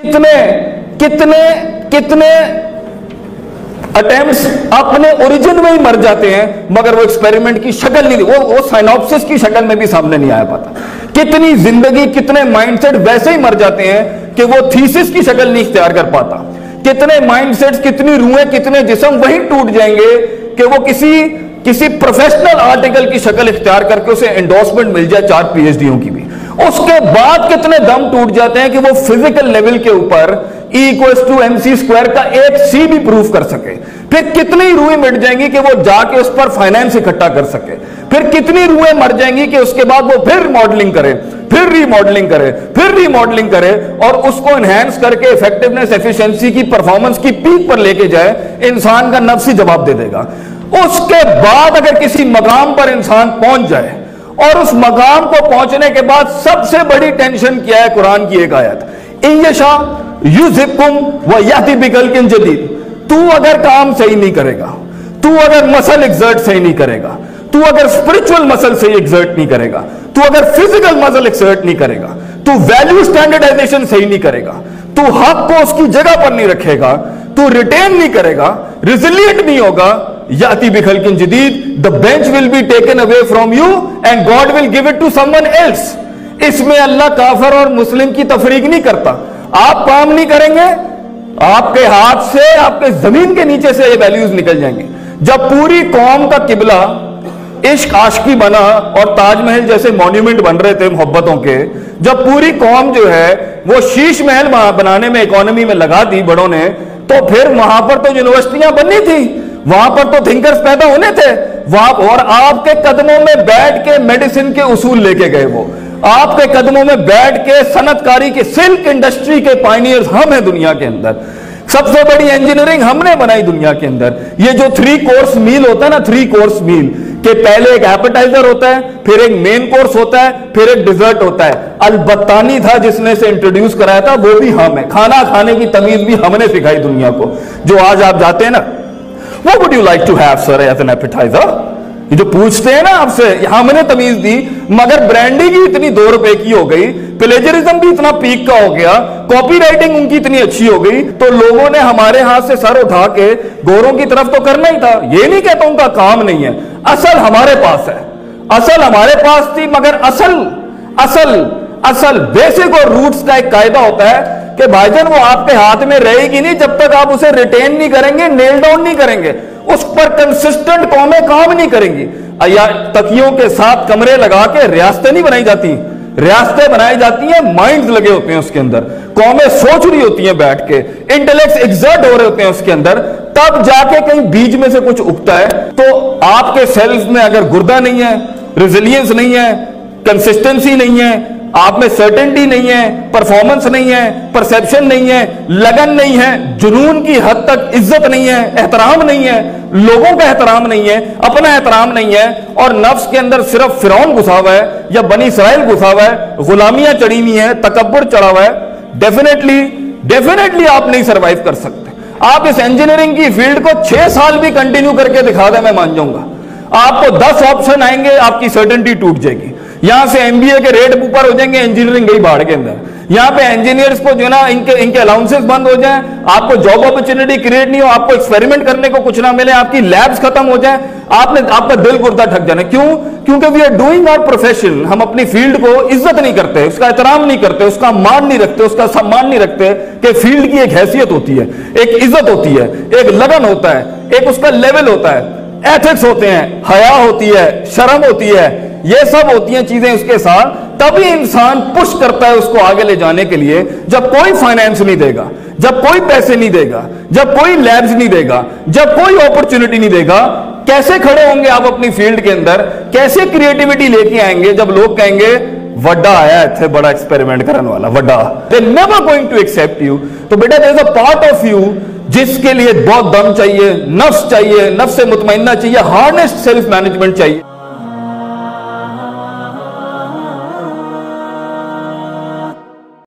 कितने अटेम्प्ट्स अपने ओरिजिन में ही मर जाते हैं, मगर वो एक्सपेरिमेंट की शक्ल नहीं, वो साइनॉप्सिस की शक्ल में भी सामने नहीं आया पाता। कितनी जिंदगी, कितने माइंडसेट वैसे ही मर जाते हैं कि वो थीसिस की शक्ल नहीं इख्तियार कर पाता। कितने माइंडसेट्स, कितनी रूहें, कितने जिस्म वहीं टूट जाएंगे कि वो किसी प्रोफेशनल आर्टिकल की शक्ल इख्तियार करके उसे एंडोर्समेंट मिल जाए 4 PhDओं की भी। उसके बाद कितने दम टूट जाते हैं कि वो फिजिकल लेवल के ऊपर E=mc² का एक C भी प्रूफ कर सके। फिर कितनी रूहें मिट जाएंगी कि वो जाके उस पर फाइनेंस इकट्ठा कर सके। फिर कितनी रूहें मर जाएंगी कि उसके बाद वो फिर मॉडलिंग करे, फिर रीमॉडलिंग करे, फिर रीमॉडलिंग करे और उसको एनहांस करके इफेक्टिवनेस, एफिशिएंसी की, परफॉर्मेंस की पीक पर लेके जाए। इंसान का नफ्स ही जवाब दे देगा। उसके बाद अगर किसी मकाम पर इंसान पहुंच जाए और उस मकाम को पहुंचने के बाद सबसे बड़ी टेंशन क्या है, कुरान की एक आयत, इयशा युज़िबकुम व यअति बिखल्किन जदीद। तू अगर काम सही नहीं करेगा, तू अगर मसल एग्जर्ट सही नहीं करेगा, तू अगर स्पिरिचुअल मसल सही एग्जर्ट नहीं करेगा, तू अगर फिजिकल मसल एक्सर्ट नहीं करेगा, तू वैल्यू स्टैंडर्डाइजेशन सही नहीं करेगा, तू हक को उसकी जगह पर नहीं रखेगा, तू रिटेन नहीं करेगा, रिजिलिएंट नहीं होगा, याति बिखल्किन जदीद, the bench will be taken away from you and God will give it to someone else. इसमें अल्लाह काफिर और मुस्लिम की तफरीक नहीं करता। आप काम नहीं करेंगे, आपके हाथ से, आपके जमीन के नीचे से ये वैल्यूज निकल जाएंगे। जब पूरी कौम का किबला इश्क आशिकी बना और ताजमहल जैसे मॉन्यूमेंट बन रहे थे मोहब्बतों के, जब पूरी कौम जो है वो शीश महल बनाने में, इकोनॉमी में लगा दी बड़ों ने, तो फिर वहां पर तो यूनिवर्सिटियां बननी थी, वहां पर तो थिंकर्स पैदा होने थे वहां, और आपके कदमों में बैठ के मेडिसिन के उसूल लेके गए। वो आपके कदमों में बैठ के सनतकारी के, सिल्क इंडस्ट्री के पायनियर्स हम हैं दुनिया के अंदर। सबसे बड़ी इंजीनियरिंग हमने बनाई दुनिया के अंदर। ये जो 3 कोर्स मील होता है ना, 3 कोर्स मील के पहले एक एपेटाइजर होता है, फिर एक मेन कोर्स होता है, फिर एक डिजर्ट होता है। अलबत्तानी था जिसने से इंट्रोड्यूस कराया था, वो भी हम है। खाना खाने की तमीज भी हमने सिखाई दुनिया को। जो आज आप जाते हैं ना, What would you like to have, sir, as an appetizer? ये जो पूछते हैं ना आपसे, हमने तमीज दी, मगर ब्रांडिंग ही इतनी 2 रुपए की हो गई, प्लेजरिज्म भी इतना पीक का हो गया, कॉपी राइटिंग उनकी इतनी अच्छी हो गई, तो लोगों ने हमारे हाथ से सर उठा के गोरों की तरफ तो करना ही था। ये नहीं कहता उनका काम नहीं है, असल हमारे पास है, असल हमारे पास थी, मगर असल बेसिक और रूट्स का एक कायदा होता है कि भाईजान वो आपके हाथ में रहेगी नहीं जब तक आप उसे रिटेन नहीं करेंगे, नेल डाउन नहीं करेंगे, उस पर कंसिस्टेंट कौमें काम नहीं करेंगी। या तकियों के साथ कमरे लगा के रियासतें नहीं बनाई जाती, रियासतें बनाई जाती हैं, माइंड्स लगे होते हैं उसके अंदर, कौमें सोच रही होती हैं बैठ के, इंटेलेक्ट एग्जर्ट हो रहे होते हैं उसके अंदर, तब जाके कहीं बीच में से कुछ उगता है। तो आपके सेल्स में अगर गुर्दा नहीं है, रेजिलियंस नहीं है, कंसिस्टेंसी नहीं है, आप में सर्टेनिटी नहीं है, परफॉर्मेंस नहीं है, परसेप्शन नहीं है, लगन नहीं है, जुनून की हद तक इज्जत नहीं है, एहतराम नहीं है, लोगों का एहतराम नहीं है, अपना एहतराम नहीं है, और नफ्स के अंदर सिर्फ फिरौन घुसा हुआ है या बनी इसराइल घुसा हुआ है, गुलामियां चढ़ी हुई है, तकब्बुर चढ़ा हुआ है, डेफिनेटली आप नहीं सर्वाइव कर सकते। आप इस इंजीनियरिंग की फील्ड को 6 साल भी कंटिन्यू करके दिखा दें, मैं मान जाऊंगा। आपको 10 ऑप्शन आएंगे, आपकी सर्टेनिटी टूट जाएगी। यहां से एमबीए के रेट ऊपर हो जाएंगे, इंजीनियरिंग गई बाढ़ के अंदर। यहां पे इंजीनियर्स को जो ना इनके अलाउंसेस बंद हो जाएं, आपको जॉब अपॉर्चुनिटी क्रिएट नहीं हो, आपको एक्सपेरिमेंट करने को कुछ ना मिले, आपकी लैब्स खत्म हो जाएं, आपका दिल गुर्दा ठक जाना। क्यों? क्योंकि we are doing our profession. हम अपनी फील्ड को इज्जत नहीं करते, उसका एहतराम नहीं करते, उसका मान नहीं रखते, उसका सम्मान नहीं रखते कि फील्ड की एक हैसियत होती है, एक इज्जत होती है, एक लगन होता है, एक उसका लेवल होता है, एथिक्स होते हैं, हया होती है, शर्म होती है, ये सब होती हैं चीजें उसके साथ। तभी इंसान पुश करता है उसको आगे ले जाने के लिए। जब कोई फाइनेंस नहीं देगा, जब कोई पैसे नहीं देगा, जब कोई लैब्स नहीं देगा, जब कोई अपॉर्चुनिटी नहीं देगा, कैसे खड़े होंगे आप अपनी फील्ड के अंदर? कैसे क्रिएटिविटी लेके आएंगे जब लोग कहेंगे वड्डा आया थे, बड़ा एक्सपेरिमेंट करने वाला वड्डा, they never going to accept you. तो बेटा there is a part of you जिसके लिए बहुत दम चाहिए, नफ्स चाहिए, नफ्स से मुतमइन्ना चाहिए, हार्नेस्ट सेल्फ मैनेजमेंट चाहिए।